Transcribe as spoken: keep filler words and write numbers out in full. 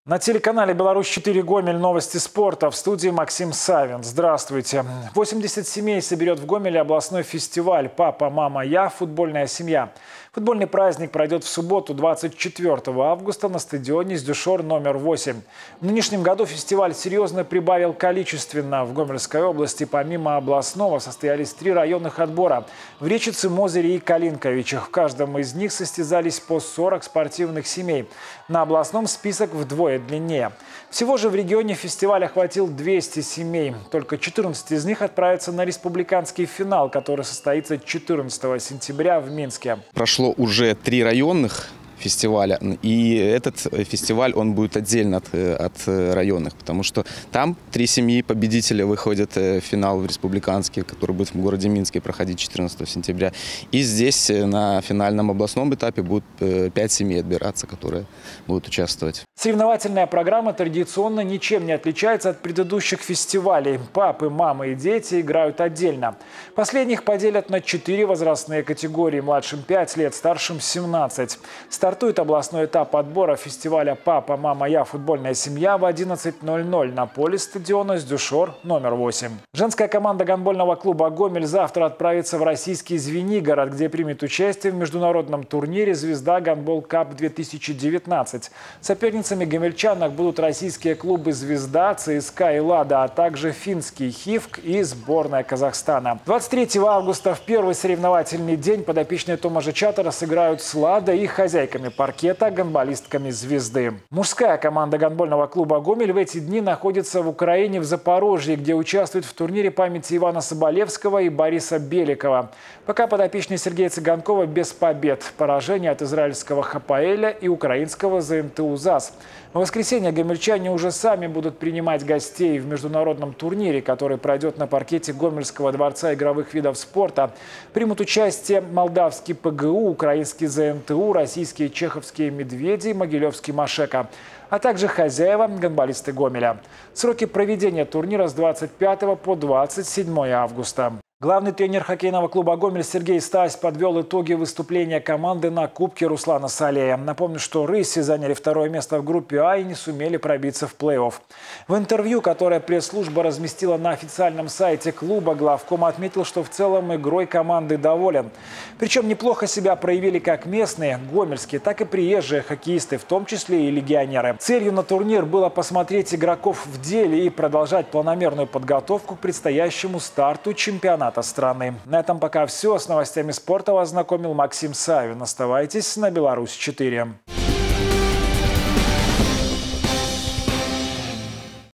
На телеканале «Беларусь четыре» Гомель. Новости спорта. В студии Максим Савин. Здравствуйте. восемьдесят семей соберет в Гомеле областной фестиваль «Папа, мама, я. Футбольная семья». Футбольный праздник пройдет в субботу, двадцать четвёртого августа, на стадионе «Сдюшор» номер восемь. В нынешнем году фестиваль серьезно прибавил количественно. В Гомельской области помимо областного состоялись три районных отбора – в Речице, Мозыре и Калинковичах. В каждом из них состязались по сорок спортивных семей. На областном список вдвое длиннее. Всего же в регионе фестиваль охватил двести семей. Только четырнадцать из них отправятся на республиканский финал, который состоится четырнадцатого сентября в Минске. Прошло уже три районных фестиваля, и этот фестиваль он будет отдельно от, от районных, потому что там три семьи победителя выходят в финал в республиканский, который будет в городе Минске проходить четырнадцатого сентября. И здесь на финальном областном этапе будут пять семей отбираться, которые будут участвовать. Соревновательная программа традиционно ничем не отличается от предыдущих фестивалей. Папы, мамы и дети играют отдельно. Последних поделят на четыре возрастные категории: младшим пять лет, старшим семнадцать. Стартует областной этап отбора фестиваля «Папа, мама, я. Футбольная семья» в одиннадцать ноль ноль на поле стадиона «Сдюшор» номер восемь. Женская команда гандбольного клуба «Гомель» завтра отправится в российский Звенигород, где примет участие в международном турнире «Звезда Гандбол Кап две тысячи девятнадцать». Соперницами гомельчанок будут российские клубы «Звезда», ЦСКА и «Лада», а также финский «Хивк» и сборная Казахстана. двадцать третьего августа в первый соревновательный день подопечные Томажа Чатара сыграют с «Лада» и хозяйками паркета гандболистками «Звезды». Мужская команда гандбольного клуба «Гомель» в эти дни находится в Украине, в Запорожье, где участвует в турнире памяти Ивана Соболевского и Бориса Беликова. Пока подопечные Сергея Цыганкова без побед. Поражение от израильского «Хапаэля» и украинского зэ эн тэ у ЗАС. В воскресенье гомельчане уже сами будут принимать гостей в международном турнире, который пройдет на паркете Гомельского дворца игровых видов спорта. Примут участие молдавский пэ гэ у, украинский зэ эн тэ у, российские чеховские «Медведи» и могилевский «Машека», а также хозяева гандболисты Гомеля. Сроки проведения турнира с двадцать пятого по двадцать седьмое августа. Главный тренер хоккейного клуба «Гомель» Сергей Стась подвел итоги выступления команды на Кубке Руслана Салея. Напомню, что «Рыси» заняли второе место в группе А и не сумели пробиться в плей-офф. В интервью, которое пресс-служба разместила на официальном сайте клуба, главком отметил, что в целом игрой команды доволен. Причем неплохо себя проявили как местные, гомельские, так и приезжие хоккеисты, в том числе и легионеры. Целью на турнир было посмотреть игроков в деле и продолжать планомерную подготовку к предстоящему старту чемпионата страны. На этом пока все. С новостями спорта вас знакомил Максим Савин. Оставайтесь на «Беларусь четыре».